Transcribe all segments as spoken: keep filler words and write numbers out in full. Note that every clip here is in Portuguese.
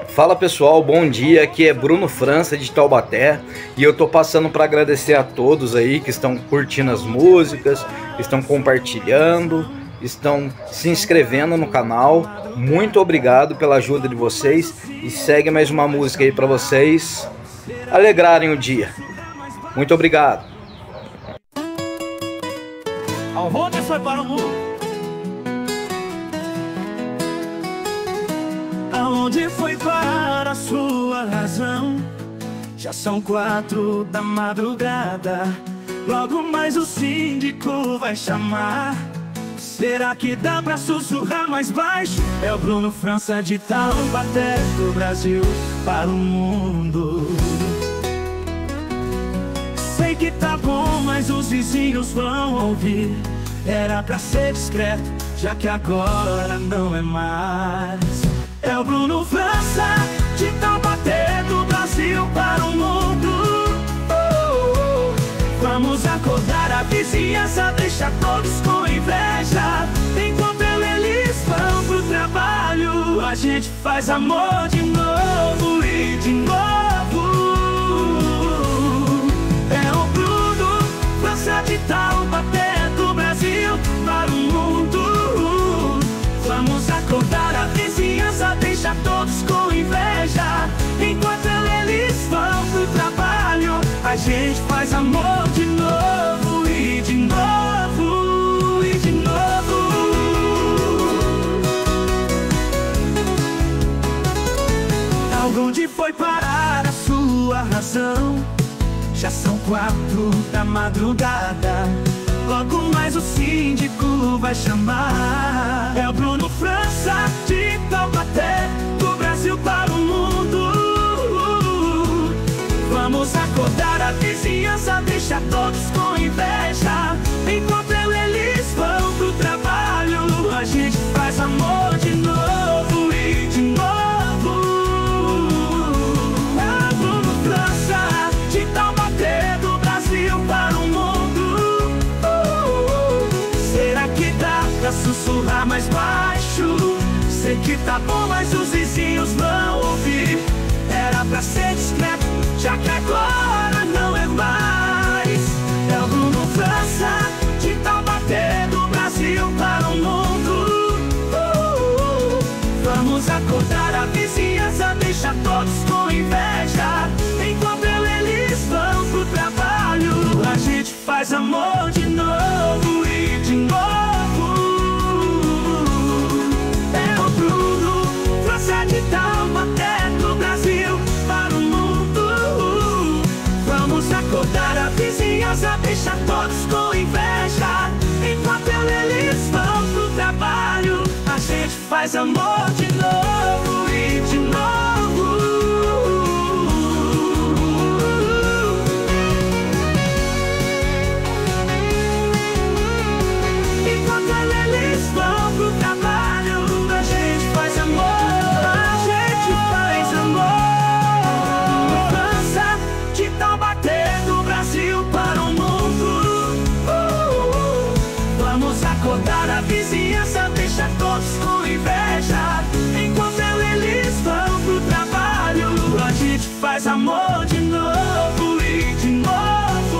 Fala pessoal, bom dia, aqui é Bruno França de Taubaté e eu tô passando para agradecer a todos aí que estão curtindo as músicas, estão compartilhando, estão se inscrevendo no canal. Muito obrigado pela ajuda de vocês e segue mais uma música aí para vocês alegrarem o dia. Muito obrigado. Aonde foi para o mundo? Aonde foi para a sua razão? Já são quatro da madrugada. Logo mais o síndico vai chamar. Será que dá pra sussurrar mais baixo? É o Bruno França de Taubaté, do Brasil para o mundo. Sei que tá bom, mas os vizinhos vão ouvir. Era pra ser discreto, já que agora não é mais. É o Bruno França de Taubaté, do Brasil para o mundo. Oh, oh, oh. Vamos acordar a vizinhança, deixa todos com inveja. Enquanto eles vão pro trabalho, a gente faz amor de novo e de novo. É o Bruno França de Taubaté, do Brasil para o mundo. Vamos acordar a vizinhança, deixa todos com inveja. Enquanto eles vão pro trabalho, a gente faz amor de novo e de novo e de novo. Aonde foi parar a sua razão? Já são quatro da madrugada. Logo mais o síndico vai chamar. É o Bruno França de Taubaté, do Brasil para o mundo. Vamos acordar a vizinhança, deixa todos com inveja. Enquanto eles vão pro trabalho, a gente faz amor de novo e de novo. É o Bruno França de Taubaté, do Brasil para o mundo. Sussurrar mais baixo. Sei que tá bom, mas os vizinhos vão ouvir. Era pra ser discreto, já que agora não é mais. É o Bruno França de Taubaté, do Brasil para o mundo. uh, uh. Vamos acordar a vizinhança, deixa todos com inveja. Enquanto eles vão pro trabalho, a gente faz amor de novo e de novo. De Taubaté, do Brasil para o mundo. Vamos acordar a vizinhança, deixa todos com inveja. Enquanto eles vão pro trabalho, a gente faz amor de novo e de novo. Enquanto eles vão pro trabalho, a gente faz amor. Acordar a vizinhança, deixa todos com inveja. Enquanto eles vão pro trabalho, a gente faz amor de novo e de novo.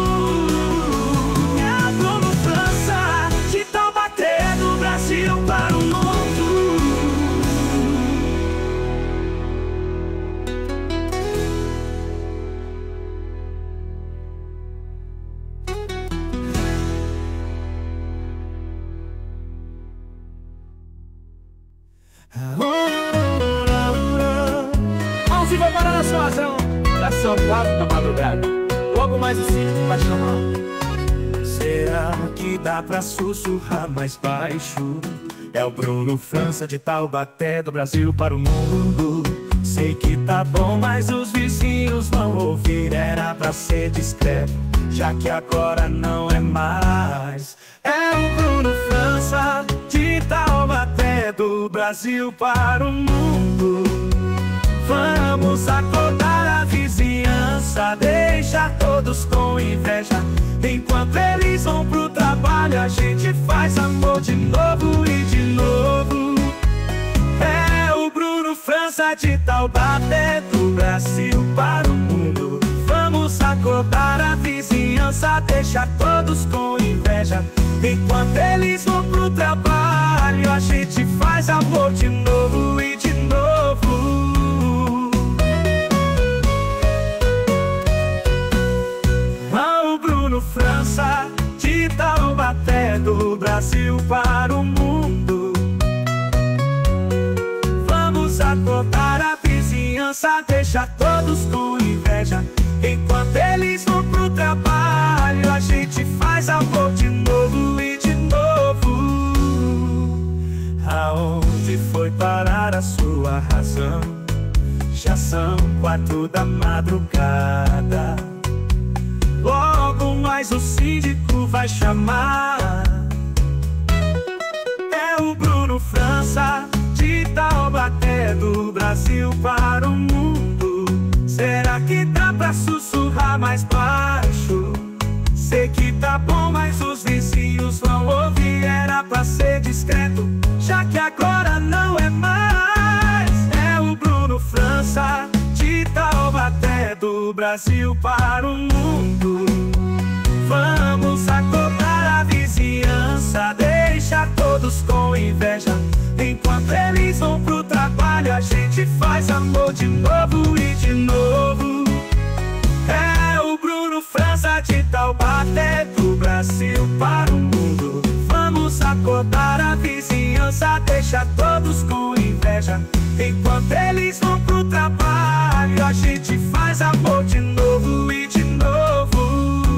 É a Bruno França de Taubaté, do Brasil para o mundo. Aonde vai parar a sua razão? Já são quatro da madrugada. Logo mais o síndico vai chamar. Será que dá pra sussurrar mais baixo? É o Bruno França de Taubaté, do Brasil para o mundo. Sei que tá bom, mas os vizinhos vão ouvir. Era pra ser discreto, já que agora não é mais. É o Bruno França de Taubaté, do Brasil para o mundo. Vamos acordar a vizinhança, deixa todos com inveja. Enquanto eles vão pro trabalho, a gente faz amor de novo e de novo. É o Bruno França França de Taubaté, do Brasil para o mundo. Vamos acordar a vizinhança, deixar todos com inveja. Enquanto eles vão pro trabalho, a gente faz amor de novo e de novo. Ao Bruno França de Taubaté, do Brasil para o mundo. Vamos acordar a vizinhança, deixar todos com inveja. Enquanto eles vão pro trabalho, a gente faz amor de novo e de novo. Aonde foi parar a sua razão? Já são quatro da madrugada. Logo mais o síndico vai chamar. É o Bruno França de Taubaté, do Brasil para o mundo. Será que dá pra sussurrar mais baixo? Sei que tá bom, mas os vizinhos vão ouvir. Era pra ser discreto, já que agora não é mais. É o Bruno França de Taubaté, do Brasil para o mundo. Vamos acordar a vizinhança, deixar todos com inveja. Enquanto eles vão pro trabalho, a gente faz amor de novo e de novo. É o Bruno França de Taubaté, do Brasil para o mundo. Vamos acordar a vizinhança, deixar todos com inveja. Enquanto eles vão pro trabalho, a gente faz amor de novo e de novo.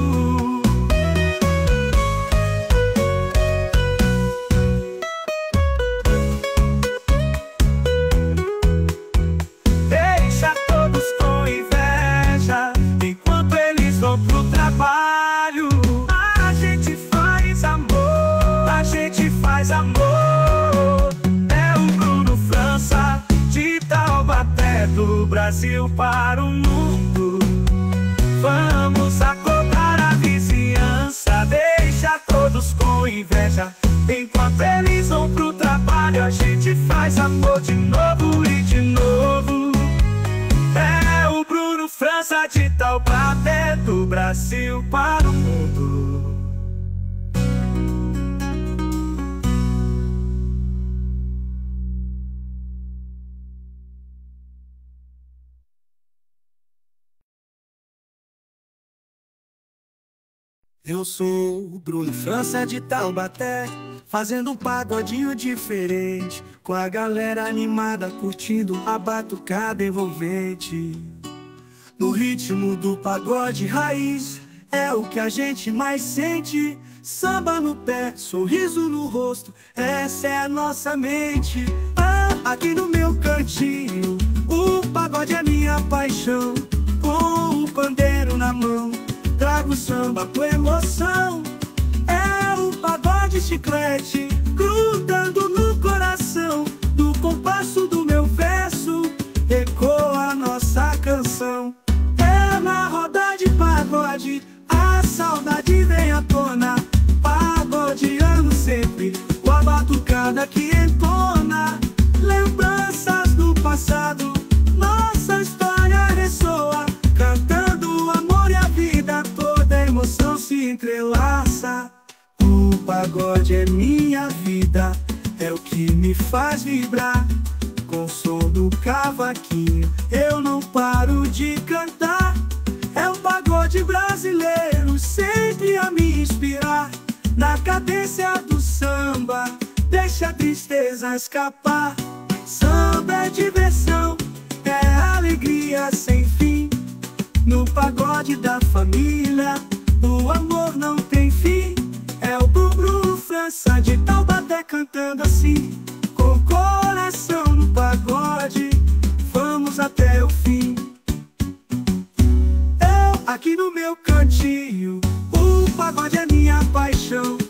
Deixa todos com inveja. Enquanto eles vão pro trabalho, a gente faz amor, a gente faz amor. É o Bruno França de Taubaté, do Brasil para o mundo. Vamos acordar a vizinhança, deixa todos com inveja. Enquanto eles vão pro trabalho, a gente faz amor de novo e de novo. É o Bruno França de Taubaté, do Brasil para o mundo. Eu sou o Bruno França de Taubaté, fazendo um pagodinho diferente, com a galera animada curtindo a batucada envolvente. No ritmo do pagode raiz, é o que a gente mais sente. Samba no pé, sorriso no rosto, essa é a nossa mente. Ah, aqui no meu cantinho, o pagode é minha paixão. Com o pandeiro na mão, trago samba com emoção. É o pagode chiclete, grudando no coração. Do compasso do meu verso, ecoa a nossa canção. É na roda de pagode, a saudade vem à tona. Pagodeando sempre, com a batucada que entona. Lembranças do passado, nossa história ressoa. Cantando o amor e a vida, toda a emoção se entrelaça. O pagode é minha vida, é o que me faz vibrar. Com o som do cavaquinho, eu não paro de cantar. É o pagode brasileiro, sempre a me inspirar. Na cadência do samba, deixa a tristeza escapar. Samba é diversão, é alegria sem fim. No pagode da família, o amor não tem fim. É o Bruno França de Taubaté cantando assim. Com o coração no pagode, vamos até o fim. Eu aqui no meu cantinho, o pagode é minha paixão.